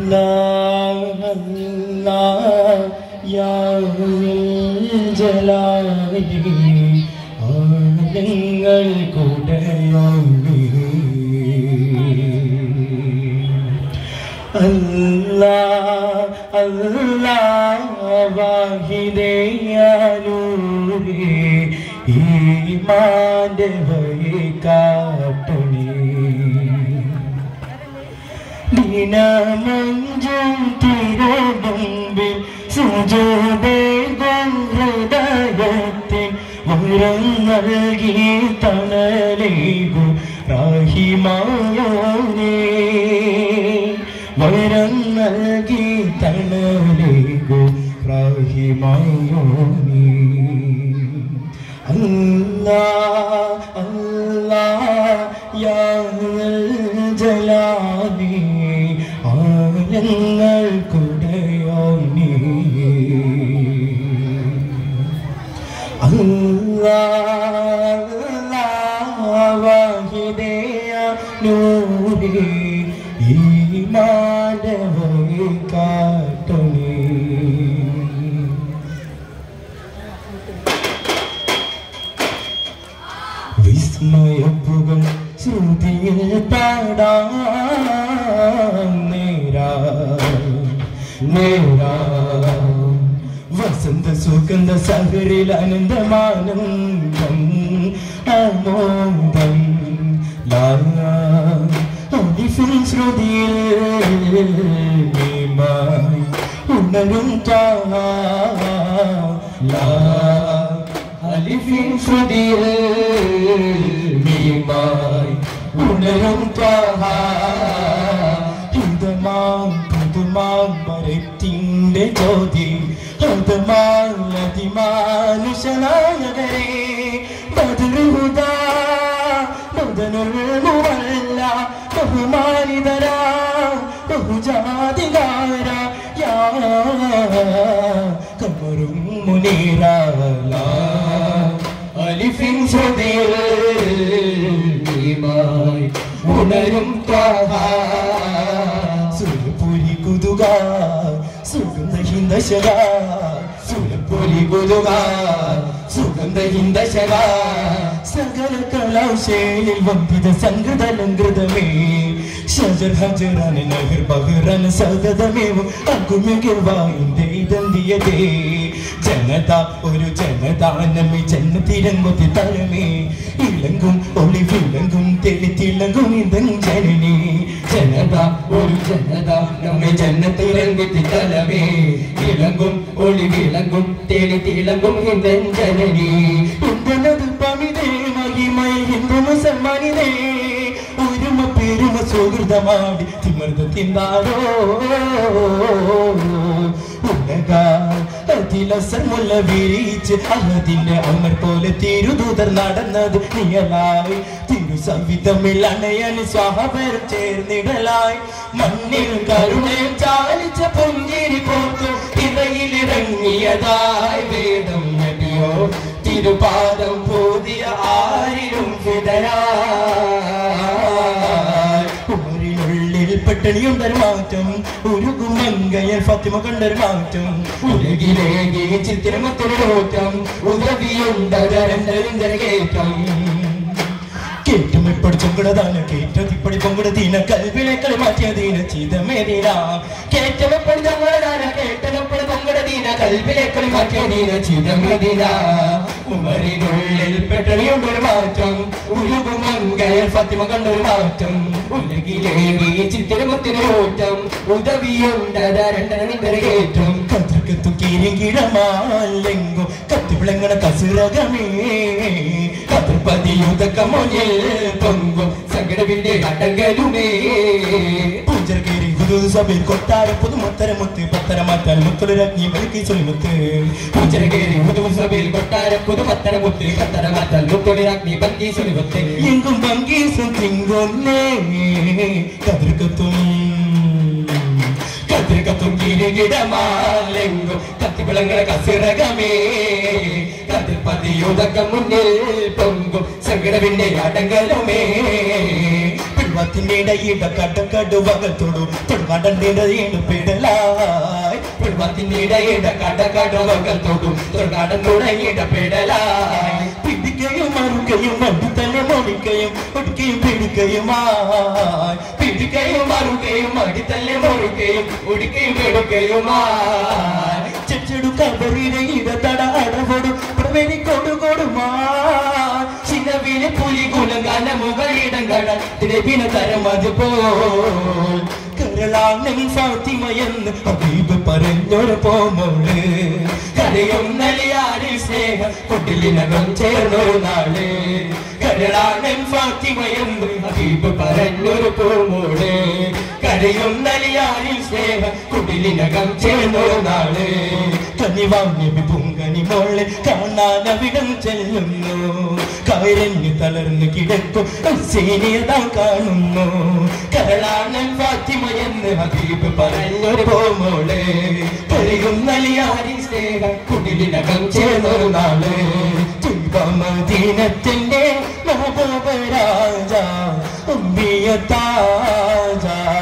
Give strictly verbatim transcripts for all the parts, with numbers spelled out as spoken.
Allah Allah ya jalali ആനങ്ങൾ കൂടയോനി Allah Allah വാഹിദേ യാ നൂരി ഈമാന്റെ വഴി കാട്ടണേ ദിനമഞ്ചും തിരമുമ്പിൽ സുജൂദേകും ഹൃദയത്തിൻ വരം നൽകി തണലേകും റഹിമായോനേ വരം നൽകി തണലേകും റഹിമായോനേ Allah Allah ya jalali ആനങ്ങൾ കൂടയോനി Allah വാഹിദേ യാ നൂരി ഈമാന്റെ വഴി കാട്ടണേ വിസ്മയപ്പുകൾ ശ്രുതിയിൽ പാടാം നേരാ നേരാ വസന്ത സുഗന്ധ സഹരിൽ ആനന്ദമാനന്ദം ആമോദം ലാലിഫിൻ ശ്രുതിയിൽ നീമായി ഉണരും ലാ അലിഫിൻ ശ്രുതിയിൽ നീമായി ഉണരും ഹിതമാം പുതുമാം മരത്തിൻ്റെ ജ്യോതി ഹതമാനുഷനായകരെ ബദറുഹുദ ബദനുൽമുവല്ല ബഹുമാനിതരാ ബഹുജാതികാര യാ കമറും മുനീറാല അലിഫിൻ ശ്രുതിയിൽ നീമായി ഉണരും സുരപുരി കുതുക സുഗന്ധ ഹിന്ദശക സുരപുരി കുതുക സുഗന്ധ ഹിന്ദശക സകല കലാശേലിൽ വന്ദിത സംഗതലങ്കൃതമേ ഷജർ ഹജറാൻ നഹർ ബഹ്റാൻ സദതമേവും അകുമികവായിന്റെ ഇതന്തിയതേ ജനത ഒരു ജനത നമ്മെ ജനത്തിരങ്ങൊത്തി തലമേ ഇളങ്കും ഒളി വിളങ്കും തെളിത്തിളങ്കും ഇതൻ ജനനി ജനത ഒരു ജനത നമ്മെ ജനത്തിരങ്ങൊത്തി തലമേ ഇളങ്കും ഒളി വിളങ്കും തെളിത്തിളങ്കും ഇതൻ ജനനി ഉണ്ടനത് പമിതേ മഹിമൈ ഹിന്ദു മുസൽമാനിതേ ഒരുമ പെരുമ സുഹൃതമാടി തിമർന്ന് തിന്നാരോ അതിലസമുള്ള വീഴ്ച അഹദിന്റെ അമർ പോലെ തിരുദൂതർ നടന്നത് നിയലായി തിരുസവിധമിൽ അണയൻ സ്വഹവർ ചേർന്നിടലായി മണ്ണിൽ കരുണയും ചാലിച്ച പുഞ്ചിരി പോത്തു ഇറയിലിറങ്ങിയതായി വേദം നബിയോ തിരുപാദം പോതിയ ആരിലും ഉമറിനുള്ളിൽ പെട്ടണിയുണ്ടൊരു മാറ്റം ഉരുകും മങ്കയൽ ഫാത്തിമ കണ്ടൊരു മാറ്റം ഉലകിലേകി ചിത്തിരമൊത്തൊരു ഓറ്റം ഉദവിയുണ്ടരന്തരകേറ്റം കേറ്റും ഇപ്പടി ചൊങ്കടതാണ് കേറ്റതിപ്പടി പൊങ്കടതീന കൽവിളക്കളി മാറ്റിയതീന ചിതമേദീന കേറ്റം എപ്പടി ചൊങ്കടതാണ് കേട്ടനപ്പടി പൊങ്കടതീന കൽവിളക്കളി മാറ്റിയതീന ചിതമേദീന ഉമറിനുള്ളിൽ പെട്ടണിയുണ്ടൊരു മാറ്റം ഉരുകും മങ്കയൽ ഫാത്തിമ കണ്ടൊരു മാറ്റം ഉലകിലേകി ചിത്തിരമൊത്തൊരു ഓറ്റം ഉദവിയുണ്ടരന്തരകേറ്റം കത്രക്കത്തു കീരിങ്കിടമാലെങ്കോ കത്തിവിളങ്ങണ കസുരകമേ കതിർപതിയുതക്കമൊഴിൽ പൊങ്കും സങ്കടവിന്റെ അടങ്കലുമേ പൂജർ കയറി ഹുദൂദ് സഭയിൽ കൊട്ടാര പുതുമുത്തര മുത്ത് പത്തര മാറ്റാൽ മുത്തൊരു രജ്ഞി വെളുക്കി ചൊല്ലിമുത്ത് പൂജർ കയറി ഹുദൂദ് സഭയിൽ കൊട്ടാര പുതുമത്തര മുത്ത് പത്തര മാറ്റാൽ മുത്തൊരു രജ്ഞി ബങ്കി ചൊല്ലിമുത്ത് എങ്കും ബങ്കീസും തിങ്കൊന്നേ കതിർക്കത്തും കതിർക്കത്തും കീരികിടമാലെങ്കും കത്തിവിളങ്ങണ കസിറകമേ കതിർപതിയുതക്കം മുന്നിൽ പൊങ്കും സങ്കടവിന്റെ അടങ്കലുമേ പിഴുവാത്തിനിടയിട കടക്കടുവകത്തോടു തൊടുകാടേണ്ടതേണ്ടു പെടലായി പിഴുവാത്തിനിടയിട കടക്കടുവകത്തോടു തൊടുകാടനുടയിട പെടലായി പിടിക്കയും മറുകയും അടിത്തന്നെ മൊഴിക്കയും ഒടുക്കയും പിടിക്കയുമായി പിടിക്കയും മറുകയും അടിത്തന്നെ മൊഴിക്കയും ഒടുക്കയും പിടിക്കയുമായി ചെച്ചെടു കബറിടയിട തട അടവോടു പ്രവേണി കൊടുകൊടുമാ ചിലവിലെ പുലി ഗുണഗാന മുകളിടങ്ങൾ തിരവിന തരം അതുപോൽ കരളാണെൻ ഫാത്തിമയെന്ന് ഹബീബ് പറഞ്ഞൊരു പോമോള് കരയും നലിയാരിൽ സ്നേഹം കൊട്ടിലിനകം ചേർന്നൊരു നാള് കരളാണെൻ ഫാത്തിമയെന്ന് ഹബീബ് പറഞ്ഞൊരു പോമോള് കരയും നലിയാരിൽ സ്നേഹം കൊട്ടിലിനകം ചേർന്നൊരു നാള് കനിവാങ്ങി പൊങ്കനി മോളെ കാണാനവിടം ചെല്ലുന്നു കയറഞ്ഞു തളർന്നു കിടക്കും സേനയതാ കാണുന്നു കരളാണൻ ഫാത്തിമയെന്ന് ഹബീബ് പറഞ്ഞൊരു പോമോളെ കരയും നലിയാരി സ്നേഹം കുടിലിനകം ചേർന്നൊരു നാള് മദീനത്തിന്റെ മഹബൂബ രാജ ഉമ്മിയ താജ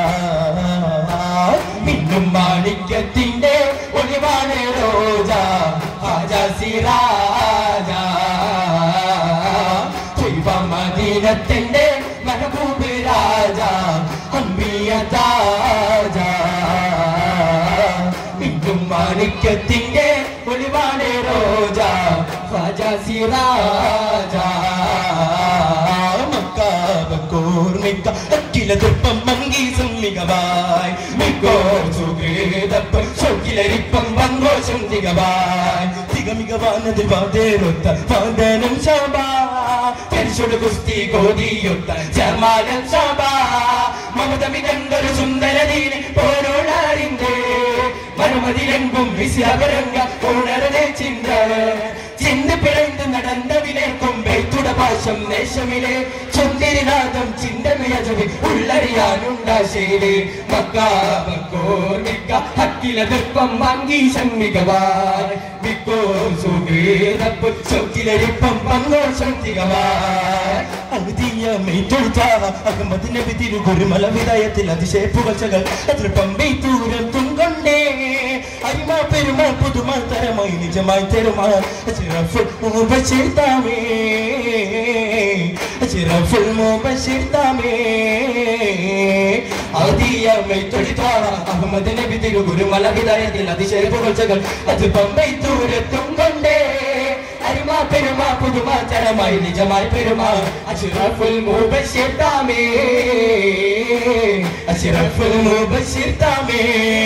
മിന്നും മാണിക്യത്തിന്റെ ഒളിവാണ് റോജ ഹാജ സിറാജ മദീനത്തിന്റെ മഹബൂബ് രാജ അമ്പിയ താജ മിന്നും മാണിക്യത്തിന്റെ ഒളിവാണ് റോജ ഹാജ സിറാജ മക്കാബക്കൂർമിക്ക അക്കിലതുപ്പം മങ്കീസും മികവായി മിക്കോർ സുഖേതപ്പം ശോക്കിലരിപ്പം വങ്കോശം തികവായി തികമികവാനതിൽ വാതേരൊത്ത വാദനം ശാബാ പരിശോട് കുസ്തി കോതിയൊത്ത ജമാലം ശാബാ മമതമിതണ്ടൊരു സുന്ദരതീന് പോരോളാറിന്റെ മറുമതിലെങ്കും വിശ്യാപരംഗ ഉണരനെ ചിന്ത ചിന്ത് പിഴந்து നടന്നവിലേക്കും ബൈത്തുട പാശം ദേശമിലെ ചൊന്തിരിനാഥം ചിന്തമയജവി ഉള്ളറിയാനുണ്ടാശേല് മക്കാബക്കോർമിക്ക ഹക്കിലതിപ്പം മങ്കീശം മികവായി മിക്കോ സുഖേതപ്പ് ചൊക്കിലരിപ്പം പങ്കോശം തികവായി അഗതിയമേറ്റെടുത്ത അഹമ്മദ് നബി തിരുഗുരുമല വിദായത്തിൽ അതിശയ പുകഴ്ചകൾ അതിർപ്പം ബൈത്തൂരത്തും കൊണ്ടേ അരിമ പെരുമ പുതുമ തരമായി നിജമായി തെരുമാ അച്ചിറഫുൽ മുബശിർ താമേ അച്ചിറഫുൽ മുബശിർ താമേ അഗതിയമേറ്റെടുത്ത അഹമ്മദ് നബി തിരുഗുരുമല വിദായത്തിൽ അതിശയ പുകഴ്ചകൾ അതിർപ്പം ബൈത്തൂരത്തും കൊണ്ടേ അരിമ പെരുമ പുതുമ തരമായി നിജമായി പെരുമ അച്ചിറഫുൽ മുബശിർ താമേ അച്ചിറഫുൽ മുബശിർ താമേ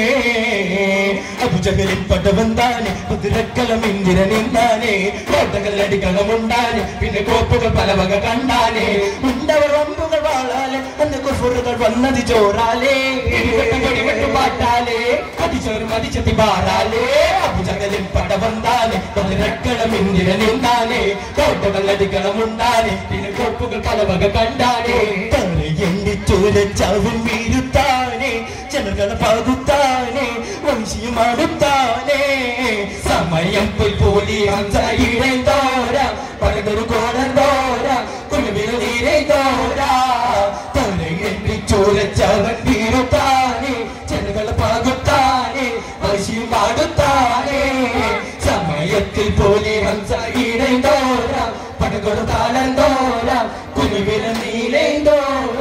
അബുജഹലിൻ പടവന്താനെ കുതിരക്കളം ഇന്ദ്രനിന്താനെ കോട്ടകളടികളമുണ്ടാനെ പിന്നെ കോപ്പുകൾ പല വക കണ്ടാനെ ഉണ്ടവർ വമ്പുകൾ വാളാലെ അന്ന് കുഫറുകൾ വന്നത് ചോറാലേ കൊടിവെട്ടു പാട്ടാലേ അതിച്ചോറും അതിച്ചത്തി പാറാലേ അബുജഹലിൻ പടവന്താനെ കുതിരക്കളം ഇന്ദ്രനിന്താനെ കോട്ടകളടികളമുണ്ടാനെ പിന്നെ കോപ്പുകൾ പല വക കണ്ടാനെ എണ്ണി ചോരച്ചാവും വീരുത്താനെ ജനങ്ങളെ പകുത്താനെ വംശീയമാടുത്താനെ സമയം പോയി പോലി ഹംസയുടെ തോര പലതൊരു കോടൻ തോര കുലുവിൽ നീരെ തോര തലയെണ്ണി ചോരച്ചവൻ വീരുത്താനെ ജനങ്ങളെ പകുത്താനെ വംശീയമാടുത്താനെ സമയത്തിൽ പോലി ഹംസയുടെ തോര പലതൊരു താളൻ തോര കുലുവിൽ നീലെ തോര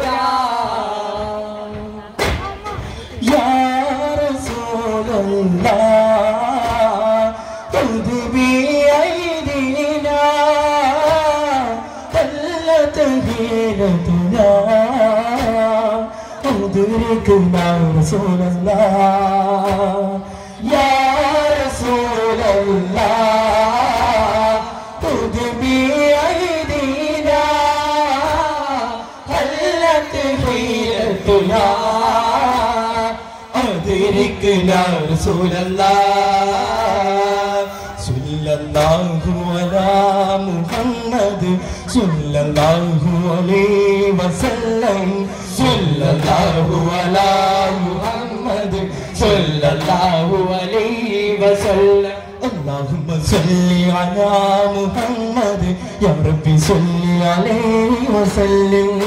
أدركنا رسول الله يا رسول الله خذ بأيدينا هلت حيلتنا أدركنا رسول الله صلى الله على محمد صلى الله عليه وسلم صلى الله على محمد صلى الله عليه وسلم اللهم صل على محمد يا ربي صل عليه وسلم.